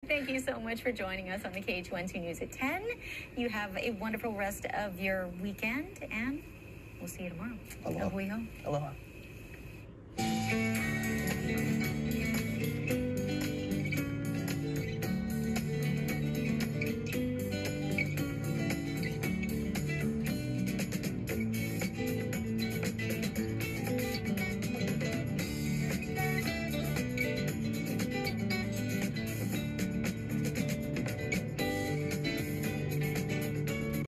Thank you so much for joining us on the KHON2 News at 10. You have a wonderful rest of your weekend, and we'll see you tomorrow. Aloha. Aloha. Aloha.